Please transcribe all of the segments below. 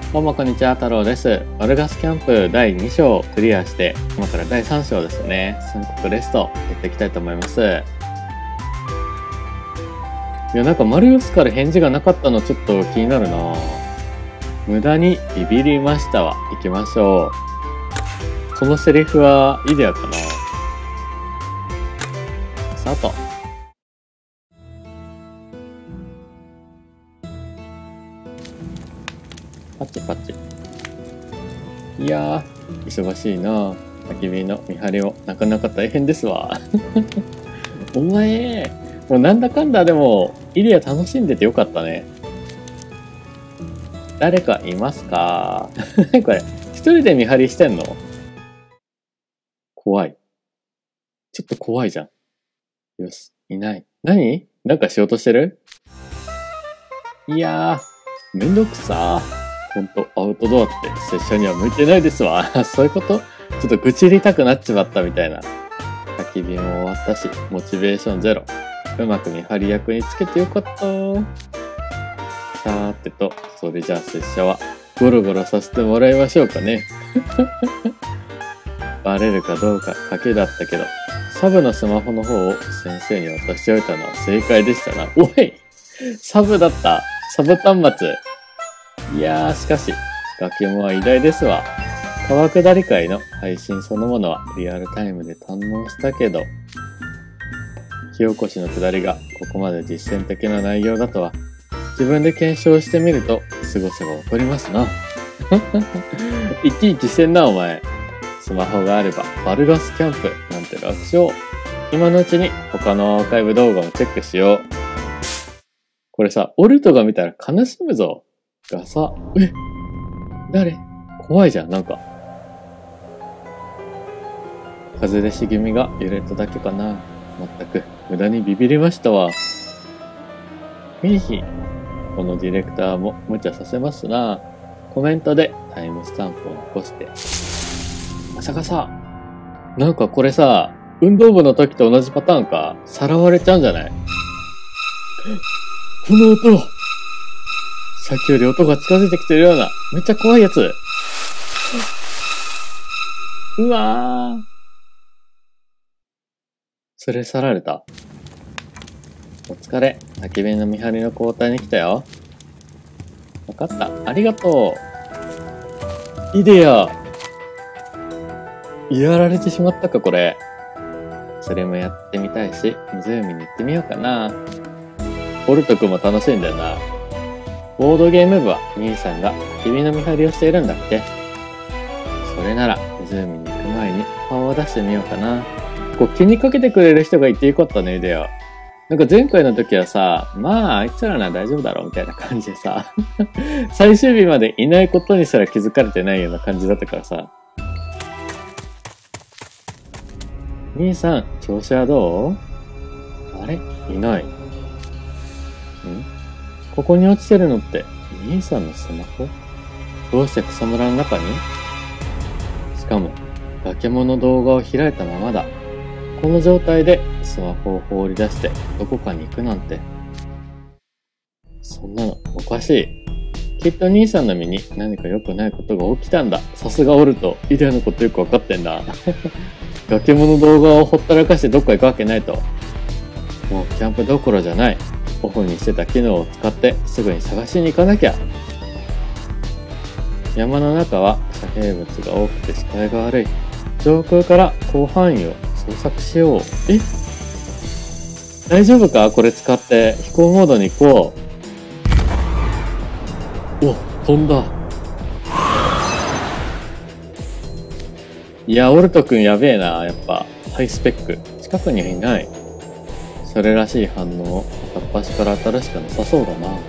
どうもこんにちは、太郎です。ワルガスキャンプ第2章をクリアして、今から第3章ですね。sun国レストやっていきたいと思います。いや、なんかマリオスから返事がなかったのちょっと気になるな。無駄にビビりましたわ。行きましょう。このセリフはイデアかな。スタート。パチパチ。いやー、忙しいな。焚き火の見張りもなかなか大変ですわ。お前、もうなんだかんだでも、イデア楽しんでてよかったね。誰かいますか？これ、一人で見張りしてんの？怖い。ちょっと怖いじゃん。よし、いない。何？なんかしようとしてる？いやー、めんどくさー。ほんと、アウトドアって拙者には向いてないですわ。そういうこと？ちょっと愚痴りたくなっちまったみたいな。焚き火も終わったし、モチベーションゼロ。うまく見張り役につけてよかった。さーてと、それじゃあ拙者はゴロゴロさせてもらいましょうかね。バレるかどうか賭けだったけど、サブのスマホの方を先生に渡しておいたのは正解でしたな。おい！サブだった。サブ端末。いやー、しかし、崖もは偉大ですわ。川下り会の配信そのものはリアルタイムで堪能したけど、火起こしの下りがここまで実践的な内容だとは、自分で検証してみると、凄さが起こりますな。いちいちしてんな、お前。スマホがあれば、バルガスキャンプなんて楽勝。今のうちに他のアーカイブ動画もチェックしよう。これさ、オルトが見たら悲しむぞ。ガサ。誰？怖いじゃん、なんか。風で茂みが揺れただけかな。まったく、無駄にビビりましたわ。ヒーヒー。このディレクターも無茶させますな。コメントでタイムスタンプを残して。まさかさ、なんかこれさ、運動部の時と同じパターンか。さらわれちゃうんじゃない？この音！さっきより音が近づいてきてるような、めっちゃ怖いやつ。うわー。連れ去られた。お疲れ。焚き火の見張りの交代に来たよ。わかった。ありがとう。イデア。やられてしまったか、これ。それもやってみたいし、湖に行ってみようかな。オルト君も楽しいんだよな。ボードゲーム部は兄さんが焚き火の見張りをしているんだっけ？それなら湖に行く前に顔を出してみようかな。こう気にかけてくれる人がいてよかったね、イデア。なんか前回の時はさ、まああいつらなら大丈夫だろうみたいな感じでさ、最終日までいないことにすら気づかれてないような感じだったからさ。兄さん、調子はどう？あれ？いない。ここに落ちてるのって、兄さんのスマホ？どうして草むらの中に？しかも、崖物の動画を開いたままだ。この状態でスマホを放り出してどこかに行くなんて。そんなのおかしい。きっと兄さんの身に何か良くないことが起きたんだ。さすがオルト。イデアのことよくわかってんだ。崖物の動画をほったらかしてどっか行くわけないと。もうキャンプどころじゃない。オフにしてた機能を使ってすぐに探しに行かなきゃ。山の中は遮蔽物が多くて視界が悪い。上空から広範囲を捜索しよう。大丈夫か？これ使って飛行モードに行こう。お、飛んだ。いや、オルト君やべえな。やっぱハイスペック。近くにはいない。それらしい反応を片っ端から新しくなさそうだな。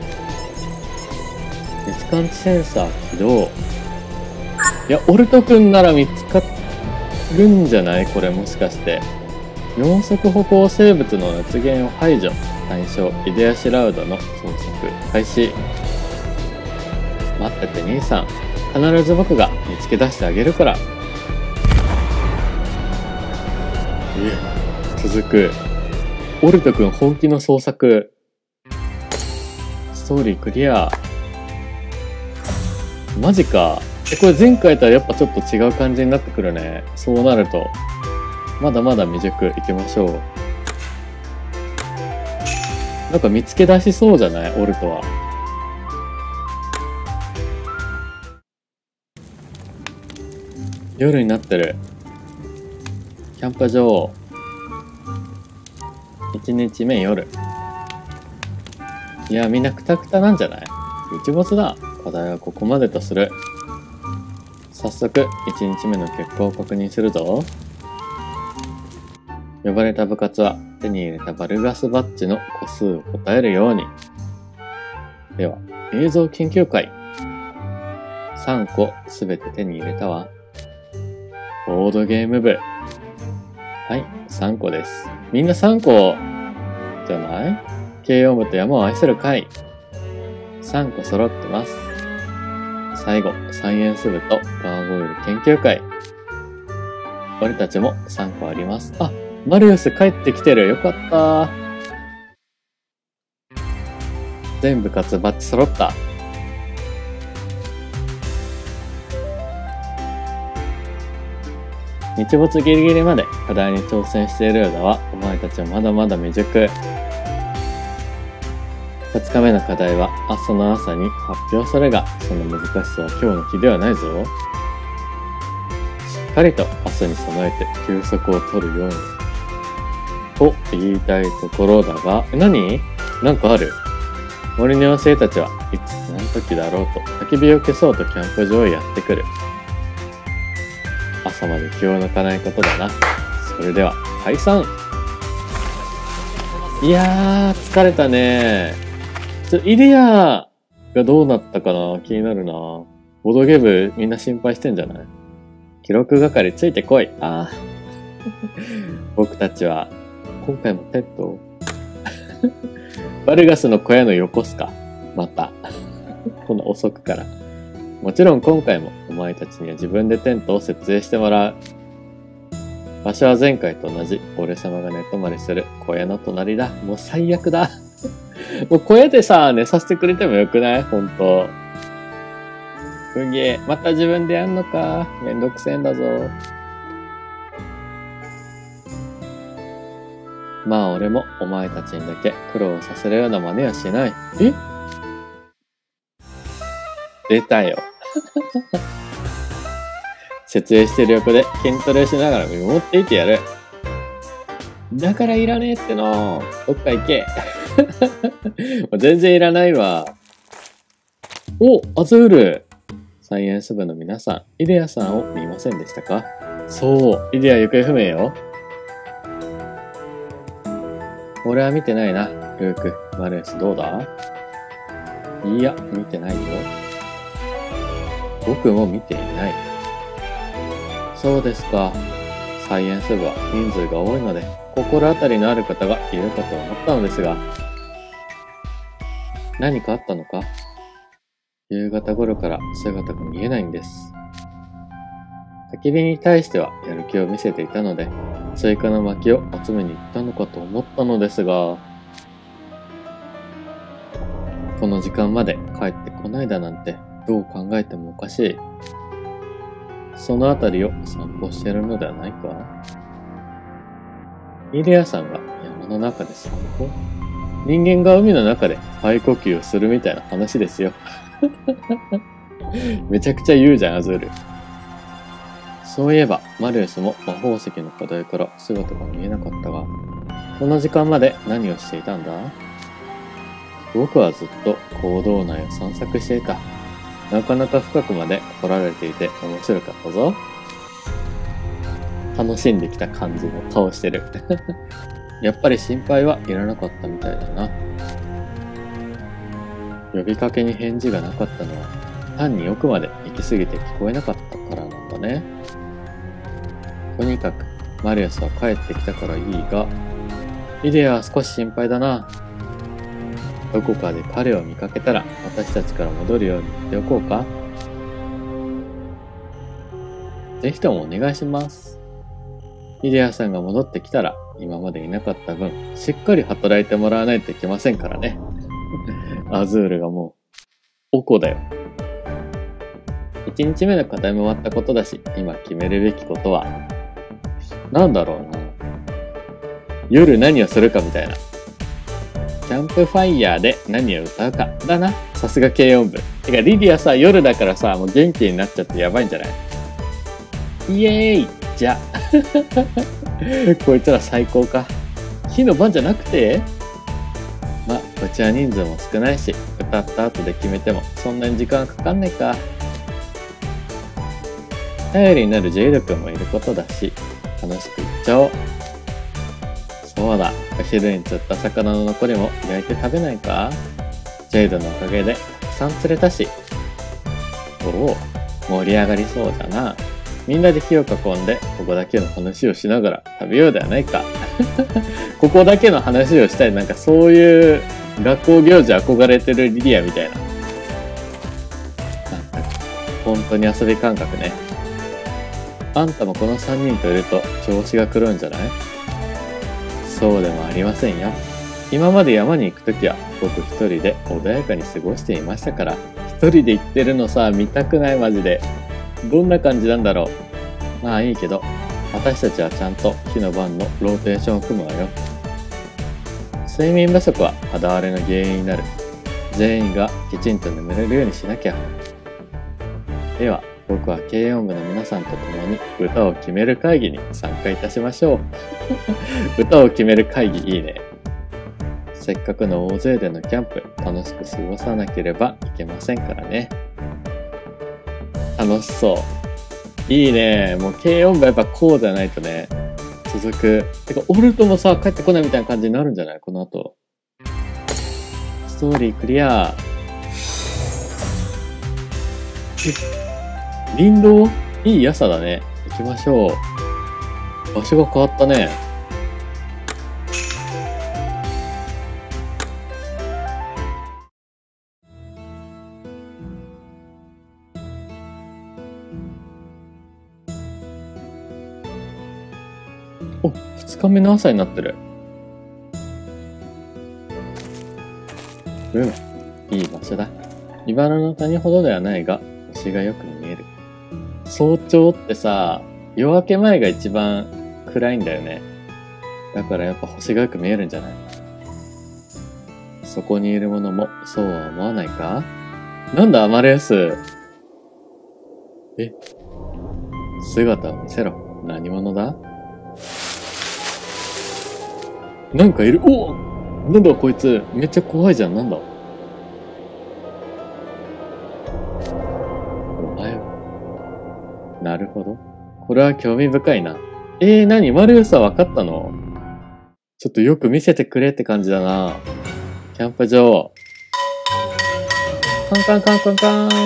熱感知センサー起動。いや、オルト君なら見つかるんじゃない？これもしかして。四足歩行生物の熱源を排除。対象、イデアシラウドの捜索開始。待ってて兄さん。必ず僕が見つけ出してあげるから。続く。オルト君本気の捜索。ストーリークリア。 マジか。これ前回とはやっぱちょっと違う感じになってくるね。そうなると。まだまだ未熟。行きましょう。なんか見つけ出しそうじゃないオルトは。夜になってる。キャンプ場。1日目夜。いや、みんなクタクタなんじゃない？日没だ。課題はここまでとする。早速、1日目の結果を確認するぞ。呼ばれた部活は手に入れたバルガスバッジの個数を答えるように。では、映像研究会。3個すべて手に入れたわ。ボードゲーム部。はい、3個です。みんな3個じゃない？軽音部と山を愛する会。3個揃ってます。最後、サイエンス部とガーゴイル研究会。俺たちも3個あります。あ、マリウス帰ってきてる。よかった。全部かつバッチ揃った。日没ギリギリまで課題に挑戦しているようだわ。お前たちはまだまだ未熟。2日目の課題は明日の朝に発表するが、その難しさは今日の日ではないぞ。しっかりと明日に備えて休息を取るように。と言いたいところだが、何？なんかある？森の妖精たちはいつ何時だろうと焚き火を消そうとキャンプ場へやってくる。朝まで気を抜かないことだな。それでは解散。いやー、疲れたね。イデアがどうなったかな？気になるな。ボードゲームみんな心配してんじゃない？記録係ついてこい。ああ。僕たちは今回もペットをバルガスの小屋の横っすか？また。この遅くから。もちろん今回もお前たちには自分でテントを設営してもらう。場所は前回と同じ俺様が寝泊まりする小屋の隣だ。もう最悪だ。もう小屋でさ、寝させてくれてもよくない？ほんと。うげえ、また自分でやんのか。めんどくせえんだぞ。まあ俺もお前たちにだけ苦労させるような真似はしない。え？出たよ。設営してる横で筋トレしながら見守っていてやる。だからいらねえっての。どっか行け。全然いらないわ。お、アズール。サイエンス部の皆さん、イデアさんを見ませんでしたか？そう、イデア行方不明よ。俺は見てないな。ルーク、マルエスどうだ？いや、見てないよ。僕も見ていない。そうですか。サイエンス部は人数が多いので、心当たりのある方がいるかと思ったのですが。何かあったのか？夕方頃から姿が見えないんです。焚き火に対してはやる気を見せていたので、追加の薪を集めに行ったのかと思ったのですが、この時間まで帰ってこないだなんてどう考えてもおかしい。そのあたりを散歩してるのではないか？イデアさんが山の中で散歩？人間が海の中で肺呼吸をするみたいな話ですよ。めちゃくちゃ言うじゃん、アズール。そういえば、マリウスも魔法石の課題から姿が見えなかったが、この時間まで何をしていたんだ？僕はずっと坑道内を散策していた。なかなか深くまで来られていて面白かったぞ。楽しんできた感じの顔してる。やっぱり心配はいらなかったみたいだな。呼びかけに返事がなかったのは単に奥まで行き過ぎて聞こえなかったからなんだね。とにかくマリウスは帰ってきたからいいが、イデアは少し心配だな。どこかで彼を見かけたら私たちから戻るように言っておこうか。ぜひともお願いします。イデアさんが戻ってきたら今までいなかった分しっかり働いてもらわないといけませんからね。アズールがもうおこだよ。 1日目の課題も終わったことだし、今決めるべきことは、なんだろうな。夜何をするかみたいな。キャンプファイヤーで何を歌うかだな。さすが軽音部。てか、リディアさ、夜だからさ、もう元気になっちゃってやばいんじゃない？イエーイじゃ。こいつら最高か。火の番じゃなくて？まあ、うちは人数も少ないし、歌った後で決めてもそんなに時間かかんないか。頼りになるジェイド君もいることだし、楽しくいっちゃおう。そうだ、お昼に釣った魚の残りも焼いて食べないか？ジェイドのおかげでたくさん釣れたし。おお、盛り上がりそうだな。みんなで火を囲んで、ここだけの話をしながら食べようではないか。ここだけの話をしたい、なんかそういう学校行事憧れてるリディアみたいな。なんか、本当に遊び感覚ね。あんたもこの3人といると調子が狂うんじゃない？そうでもありませんよ。今まで山に行くときは僕一人で穏やかに過ごしていましたから。一人で行ってるのさ、見たくないマジで。どんな感じなんだろう。まあいいけど、私たちはちゃんと火の番のローテーションを組むわよ。睡眠不足は肌荒れの原因になる。全員がきちんと眠れるようにしなきゃ。では、僕は軽音部の皆さんと共に歌を決める会議に参加いたしましょう。歌を決める会議いいね。せっかくの大勢でのキャンプ、楽しく過ごさなければいけませんからね。楽しそう。いいね。もう軽音部やっぱこうじゃないとね、続く。てか、オルトもさ、帰ってこないみたいな感じになるんじゃない？この後。ストーリークリア。林道？いい朝だね。行きましょう。場所が変わったね。お、2日目の朝になってる。うん、いい場所だ。茨の谷ほどではないが、星がよく見える。早朝ってさ、夜明け前が一番暗いんだよね。だからやっぱ星がよく見えるんじゃない？そこにいるものもそうは思わないか？なんだアマレウス。え？姿を見せろ。何者だ？なんかいる。お！なんだこいつ。めっちゃ怖いじゃん。なんだ？おはよう。なるほど。これは興味深いな。何？マリウスは分かったの？ちょっとよく見せてくれって感じだな。キャンプ場。カンカンカンカンカン。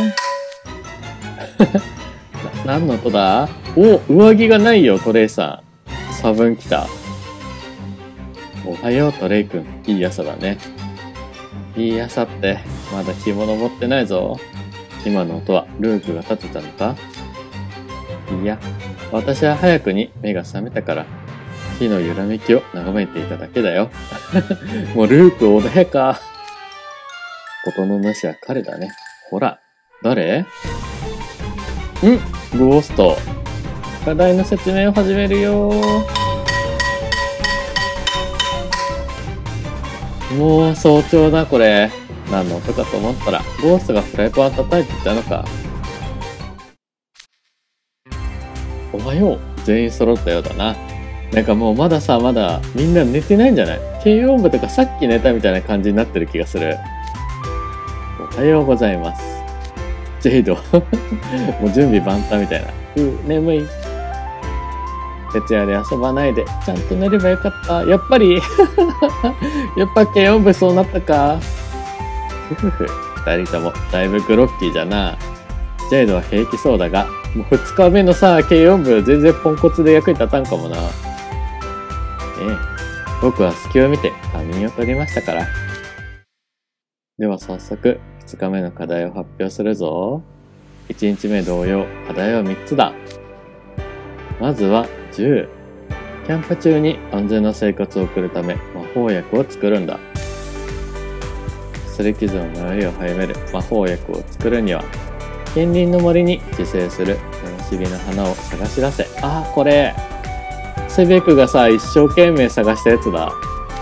何の音だ？お、上着がないよ、トレイさん。差分来た。おはよう、トレイ君。いい朝だね。いい朝って、まだ着物持ってないぞ。今の音はルークが立てたのか？いや、私は早くに目が覚めたから、火の揺らめきを眺めていただけだよ。もうルーク穏やか。音の主は彼だね。ほら、誰？ゴースト。課題の説明を始めるよ。もう早朝だこれ。何の音かと思ったら、ゴーストがフライパンを叩いていたのか。おはよう。全員揃ったようだな。なんかもうまだみんな寝てないんじゃない？軽音部とかさっき寝たみたいな感じになってる気がする。おはようございます。ジェイド。もう準備万端みたいな。眠い。徹夜で遊ばないで、ちゃんと寝ればよかった。やっぱり、やっぱ軽音部そうなったか。二人ともだいぶグロッキーじゃな。ジェイドは平気そうだが、もう2日目のさ、軽音部全然ポンコツで役に立たんかもな。僕は隙を見て仮眠を取りましたから。では早速、2日目の課題を発表するぞ。1日目同様、課題は3つだ。まずは10。キャンプ中に安全な生活を送るため魔法薬を作るんだ。擦り傷の治りを早める魔法薬を作るには、 近隣の森に自生する不思議な花を探し出せ。ああ、これ。セベクがさ、一生懸命探したやつだ。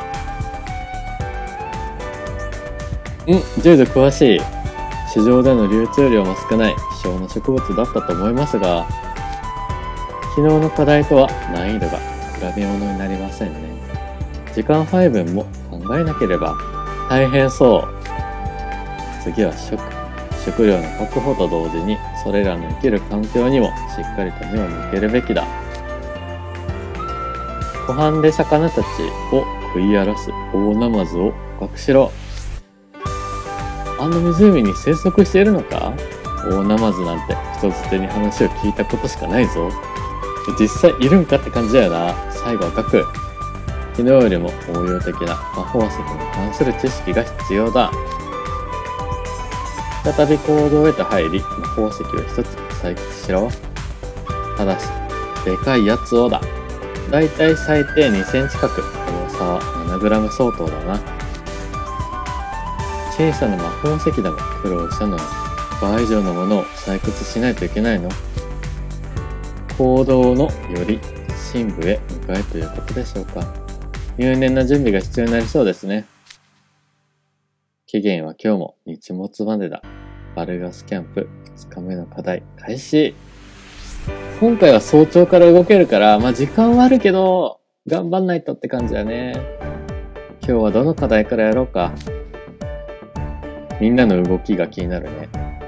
ジューズ詳しい。市場での流通量も少ない希少な植物だったと思いますが、昨日の課題とは難易度が比べ物になりませんね。時間配分も考えなければ大変そう。次は食料の確保と同時にそれらの生きる環境にもしっかりと目を向けるべきだ。湖畔で魚たちを食い荒らす大ナマズを捕獲しろ。あの湖に生息しているのか？大ナマズなんて人づてに話を聞いたことしかないぞ。実際いるんかって感じだよな。最後は書く。昨日よりも応用的な魔法石に関する知識が必要だ。再び行動へと入り、魔法石を一つ採掘しろ。ただし、でかいやつをだ。だいたい最低2センチ角、重さは7グラム相当だな。小さな魔法石でも苦労したのに、倍以上のものを採掘しないといけないの？行動のより深部へ向かえということでしょうか。入念な準備が必要になりそうですね。期限は今日も日没までだ。バルガスキャンプ2日目の課題開始。今回は早朝から動けるから、時間はあるけど、頑張んないとって感じだね。今日はどの課題からやろうか。みんなの動きが気になるね。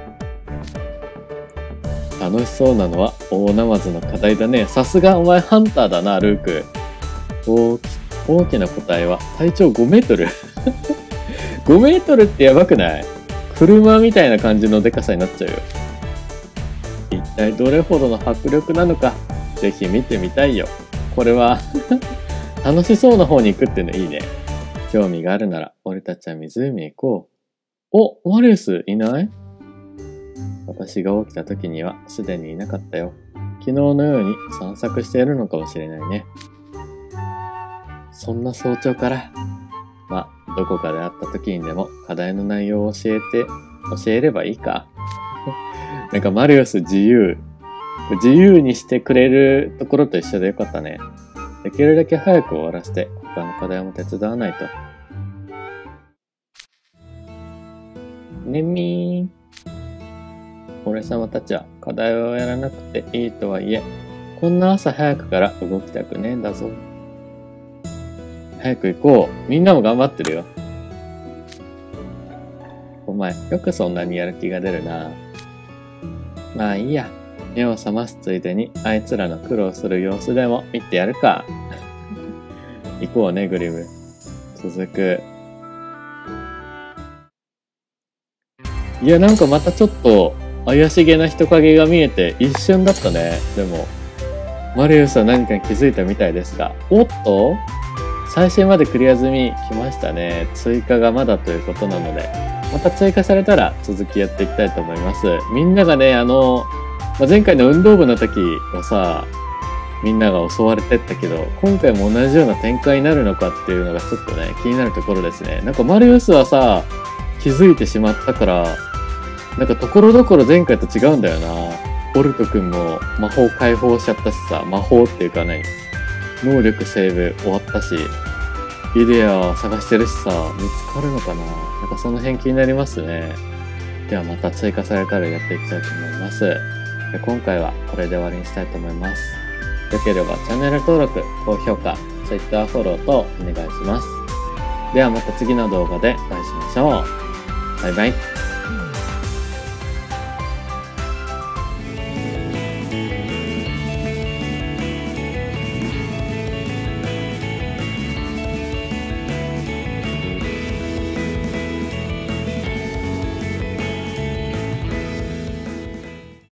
楽しそうなのは大ナマズの課題だね。さすがお前ハンターだな、ルーク。大きな個体は体長5メートル。5メートルってやばくない？車みたいな感じのデカさになっちゃうよ。一体どれほどの迫力なのか、ぜひ見てみたいよ。これは楽しそうな方に行くっていうのいいね。興味があるなら俺たちは湖へ行こう。お、マリウスいない？私が起きた時にはすでにいなかったよ。昨日のように散策しているのかもしれないね。そんな早朝から。どこかで会った時にでも課題の内容を教えればいいか。なんかマリウス自由にしてくれるところと一緒でよかったね。できるだけ早く終わらせて他の課題も手伝わないと。ねみー。俺様たちは課題をやらなくていいとはいえ、こんな朝早くから動きたくねえんだぞ。早く行こう。みんなも頑張ってるよ。お前、よくそんなにやる気が出るな。まあいいや。目を覚ますついでにあいつらの苦労する様子でも見てやるか。行こうね、グリム。続く。いや、なんかまたちょっと怪しげな人影が見えて一瞬だったね。でも、マリウスは何かに気づいたみたいですが。おっと？最新までクリア済み来ましたね。追加がまだということなので、また追加されたら続きやっていきたいと思います。みんながね、前回の運動部の時はさ、みんなが襲われてったけど、今回も同じような展開になるのかっていうのがちょっとね、気になるところですね。なんかマリウスはさ、気づいてしまったから、なんかところどころ前回と違うんだよな。ボルト君も魔法解放しちゃったしさ、魔法っていうか何？能力セーブ終わったし、イデアを探してるしさ、見つかるのかな？なんかその辺気になりますね。ではまた追加されたらやっていきたいと思います。で今回はこれで終わりにしたいと思います。よければチャンネル登録、高評価、Twitter フォローとお願いします。ではまた次の動画でお会いしましょう。バイバイ。